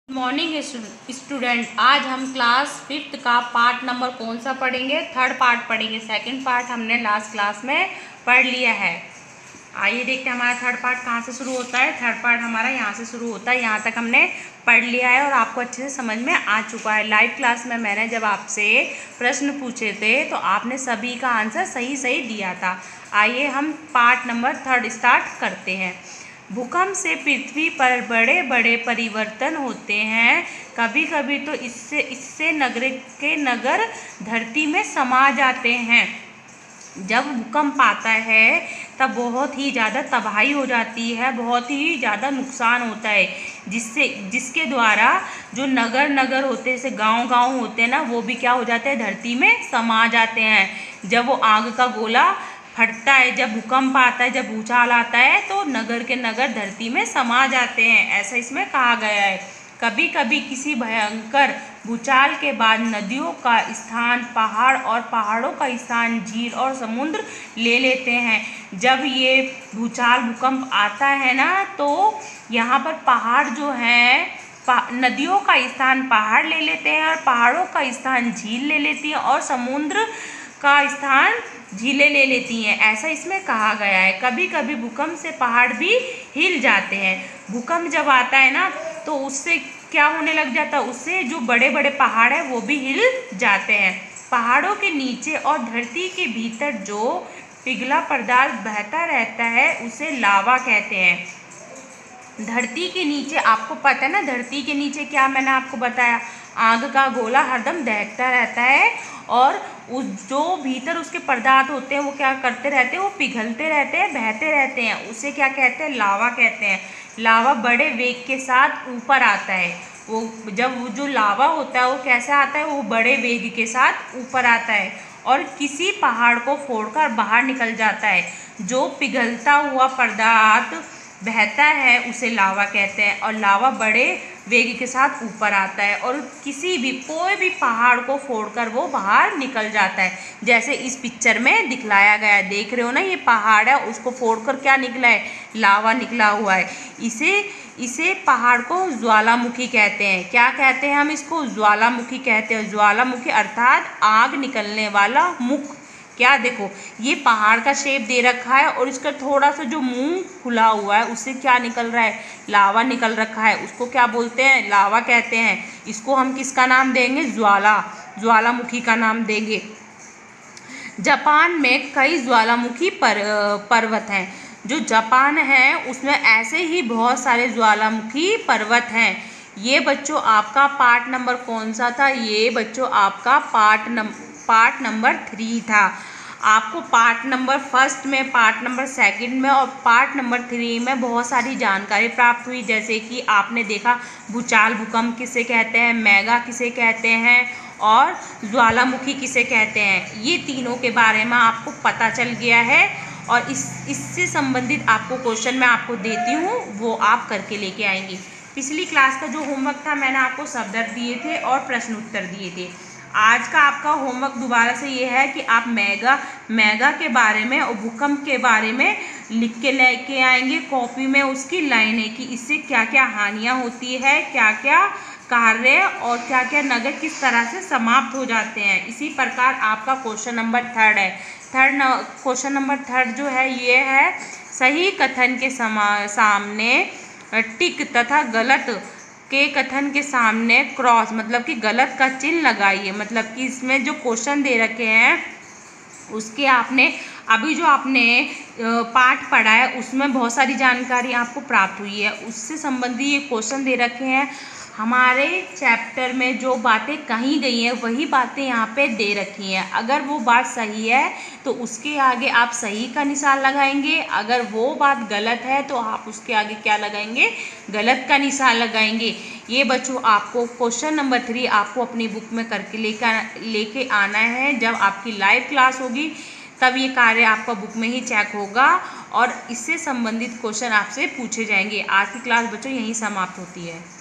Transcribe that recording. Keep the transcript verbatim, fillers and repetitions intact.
Morning student, आज हम class fifth का पार्ट नंबर कौन सा पढ़ेंगे? थर्ड पार्ट पढ़ेंगे। सेकंड पार्ट हमने लास्ट क्लास में पढ़ लिया है। आइए देखते हैं हमारा थर्ड पार्ट कहाँ से शुरू होता है। थर्ड पार्ट हमारा यहाँ से शुरू होता है। यहाँ तक हमने पढ़ लिया है और आपको अच्छे से समझ में आ चुका है। लाइव क्लास में मैंने जब आपसे प्रश्न पूछे थे तो आपने सभी का आंसर सही सही दिया था। आइए हम पार्ट नंबर थर्ड स्टार्ट करते हैं। भूकंप से पृथ्वी पर बड़े बड़े परिवर्तन होते हैं। कभी कभी तो इससे इससे नगर के नगर धरती में समा जाते हैं। जब भूकंप आता है तब बहुत ही ज़्यादा तबाही हो जाती है, बहुत ही ज़्यादा नुकसान होता है, जिससे जिसके द्वारा जो नगर नगर होते हैं, जैसे गांव गांव होते हैं ना, वो भी क्या हो जाते हैं, धरती में समा जाते हैं। जब वो आग का गोला फटता है, जब भूकंप आता है, जब भूचाल आता है, तो नगर के नगर धरती में समा जाते हैं, ऐसा इसमें कहा गया है। कभी कभी किसी भयंकर भूचाल के बाद नदियों का स्थान पहाड़ और पहाड़ों का स्थान झील और समुद्र ले लेते हैं। जब ये भूचाल भूकंप आता है ना, तो यहाँ पर पहाड़ जो है, नदियों का स्थान पहाड़ ले लेते हैं और पहाड़ों का स्थान झील ले लेती है और समुद्र का स्थान झीलें ले लेती हैं, ऐसा इसमें कहा गया है। कभी कभी भूकंप से पहाड़ भी हिल जाते हैं। भूकंप जब आता है ना, तो उससे क्या होने लग जाता है, उससे जो बड़े बड़े पहाड़ हैं वो भी हिल जाते हैं। पहाड़ों के नीचे और धरती के भीतर जो पिघला पदार्थ बहता रहता है उसे लावा कहते हैं। धरती के नीचे आपको पता है ना, धरती के नीचे क्या मैंने आपको बताया, आग का गोला हरदम दहकता रहता है और उस जो भीतर उसके पदार्थ होते हैं वो क्या करते रहते हैं, वो पिघलते रहते हैं, बहते रहते हैं, उसे क्या कहते हैं, लावा कहते हैं। लावा बड़े वेग के साथ ऊपर आता है। वो जब वो जो लावा होता है वो कैसे आता है, वो बड़े वेग के साथ ऊपर आता है और किसी पहाड़ को फोड़कर बाहर निकल जाता है। जो पिघलता हुआ पदार्थ बहता है उसे लावा कहते हैं और लावा बड़े वेग के साथ ऊपर आता है और किसी भी कोई भी पहाड़ को फोड़कर वो बाहर निकल जाता है। जैसे इस पिक्चर में दिखलाया गया है, देख रहे हो ना, ये पहाड़ है, उसको फोड़कर क्या निकला है, लावा निकला हुआ है। इसे इसे पहाड़ को ज्वालामुखी कहते हैं। क्या कहते हैं हम इसको? ज्वालामुखी कहते हैं। ज्वालामुखी अर्थात आग निकलने वाला मुख। क्या देखो, ये पहाड़ का शेप दे रखा है और इसका थोड़ा सा जो मुंह खुला हुआ है उससे क्या निकल रहा है, लावा निकल रखा है। उसको क्या बोलते हैं? लावा कहते हैं। इसको हम किसका नाम देंगे? ज्वाला, ज्वालामुखी का नाम देंगे। जापान में कई ज्वालामुखी पर, पर्वत हैं। जो जापान है उसमें ऐसे ही बहुत सारे ज्वालामुखी पर्वत हैं। ये बच्चों आपका पार्ट नंबर कौन सा था? ये बच्चों आपका part number part number three था। आपको पार्ट नंबर फर्स्ट में, पार्ट नंबर सेकंड में और पार्ट नंबर थ्री में बहुत सारी जानकारी प्राप्त हुई। जैसे कि आपने देखा भूचाल भूकंप किसे कहते हैं, मेगा किसे कहते हैं और ज्वालामुखी किसे कहते हैं। ये तीनों के बारे में आपको पता चल गया है और इस इससे संबंधित आपको क्वेश्चन मैं आपको देती हूँ, वो आप करके लेके आएंगे। पिछली क्लास का जो होमवर्क था मैंने आपको शब्द दिए थे और प्रश्न उत्तर दिए थे। आज का आपका होमवर्क दोबारा से ये है कि आप मेगा मेगा के बारे में और भूकंप के बारे में लिख के लेके आएंगे कॉपी में उसकी लाइनें, कि इससे क्या क्या हानियां होती है, क्या क्या कार्य और क्या क्या नगर किस तरह से समाप्त हो जाते हैं। इसी प्रकार आपका क्वेश्चन नंबर थर्ड है। थर्ड क्वेश्चन नंबर थर्ड जो है ये है, सही कथन के समा सामने टिक तथा गलत के कथन के सामने क्रॉस, मतलब कि गलत का चिन्ह लगाइए। मतलब कि इसमें जो क्वेश्चन दे रखे हैं उसके आपने अभी जो आपने पाठ पढ़ा है उसमें बहुत सारी जानकारी आपको प्राप्त हुई है, उससे संबंधित ये क्वेश्चन दे रखे हैं। हमारे चैप्टर में जो बातें कही गई हैं वही बातें यहाँ पे दे रखी हैं। अगर वो बात सही है तो उसके आगे आप सही का निशान लगाएंगे, अगर वो बात गलत है तो आप उसके आगे क्या लगाएंगे, गलत का निशान लगाएंगे। ये बच्चों आपको क्वेश्चन नंबर थ्री आपको अपनी बुक में करके लेकर लेके आना है। जब आपकी लाइव क्लास होगी तब ये कार्य आपका बुक में ही चेक होगा और इससे संबंधित क्वेश्चन आपसे पूछे जाएंगे। आज की क्लास बच्चों यहीं समाप्त होती है।